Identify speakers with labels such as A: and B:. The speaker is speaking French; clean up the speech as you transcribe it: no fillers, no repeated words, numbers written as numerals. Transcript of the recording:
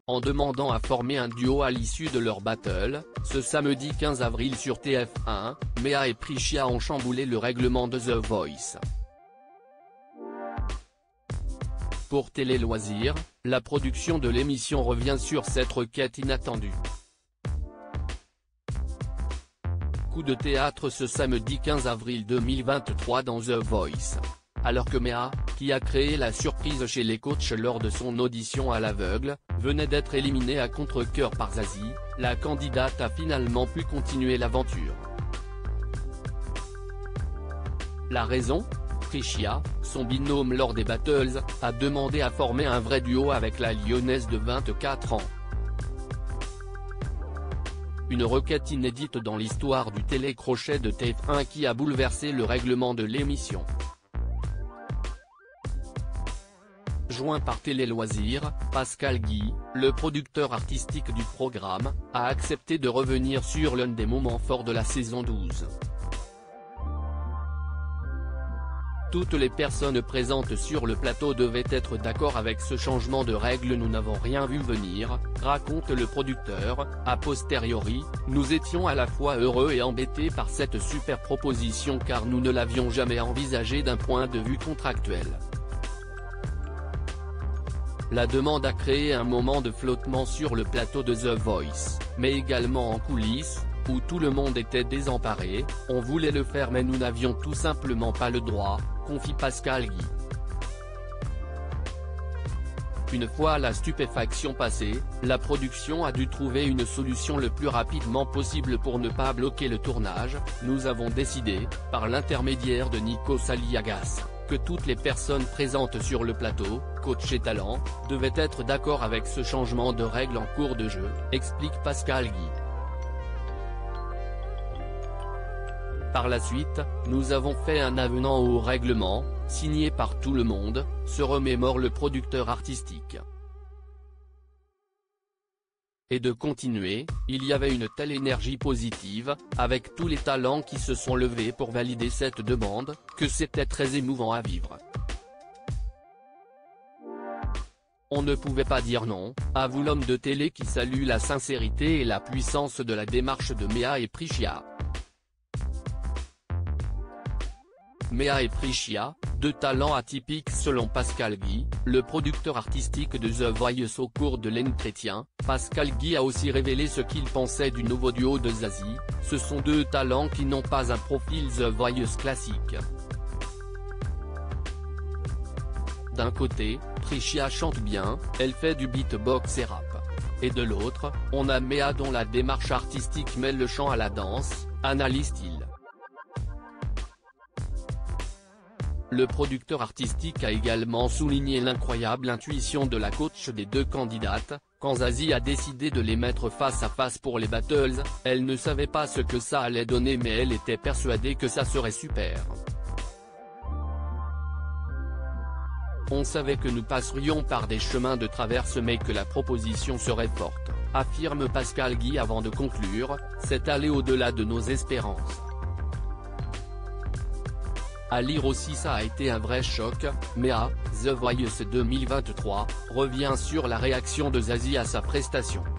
A: en demandant à former un duo à l'issue de leur battle, ce samedi 15 avril sur TF1, Mea et Prishia ont chamboulé le règlement de The Voice. Pour Télé Loisirs, la production de l'émission revient sur cette requête inattendue. Coup de théâtre ce samedi 15 avril 2023 dans The Voice. Alors que Mea, qui a créé la surprise chez les coachs lors de son audition à l'aveugle, venait d'être éliminée à contre-cœur par Zazie, la candidate a finalement pu continuer l'aventure. La raison ? Prishia, son binôme lors des battles, a demandé à former un vrai duo avec la lyonnaise de 24 ans. Une requête inédite dans l'histoire du télécrochet de TF1 qui a bouleversé le règlement de l'émission. Joint par Télé Loisirs, Pascal Guy, le producteur artistique du programme, a accepté de revenir sur l'un des moments forts de la saison 12. Toutes les personnes présentes sur le plateau devaient être d'accord avec ce changement de règle. Nous n'avons rien vu venir, raconte le producteur. A posteriori, nous étions à la fois heureux et embêtés par cette super proposition car nous ne l'avions jamais envisagée d'un point de vue contractuel. La demande a créé un moment de flottement sur le plateau de The Voice, mais également en coulisses, où tout le monde était désemparé. On voulait le faire mais nous n'avions tout simplement pas le droit, confie Pascal Guy. Une fois la stupéfaction passée, la production a dû trouver une solution le plus rapidement possible pour ne pas bloquer le tournage. Nous avons décidé, par l'intermédiaire de Nico Saliagas, que toutes les personnes présentes sur le plateau, coach et talent, devaient être d'accord avec ce changement de règle en cours de jeu, explique Pascal Guy. Par la suite, nous avons fait un avenant au règlement, signé par tout le monde, se remémore le producteur artistique. Et de continuer, il y avait une telle énergie positive, avec tous les talents qui se sont levés pour valider cette demande, que c'était très émouvant à vivre. On ne pouvait pas dire non, avoue l'homme de télé qui salue la sincérité et la puissance de la démarche de Mea et Prishia. Mea et Prishia, deux talents atypiques selon Pascal Guy, le producteur artistique de The Voice. Au cours de l'entretien, Pascal Guy a aussi révélé ce qu'il pensait du nouveau duo de Zazie. Ce sont deux talents qui n'ont pas un profil The Voice classique. D'un côté, Prishia chante bien, elle fait du beatbox et rap. Et de l'autre, on a Mea dont la démarche artistique mêle le chant à la danse, analyse-t-il. Le producteur artistique a également souligné l'incroyable intuition de la coach des deux candidates. Quand Zazie a décidé de les mettre face à face pour les battles, elle ne savait pas ce que ça allait donner mais elle était persuadée que ça serait super. On savait que nous passerions par des chemins de traverse mais que la proposition serait forte, affirme Pascal Guy avant de conclure, c'est aller au-delà de nos espérances. À lire aussi ça a été un vrai choc, Mea, The Voice 2023, revient sur la réaction de Zazie à sa prestation.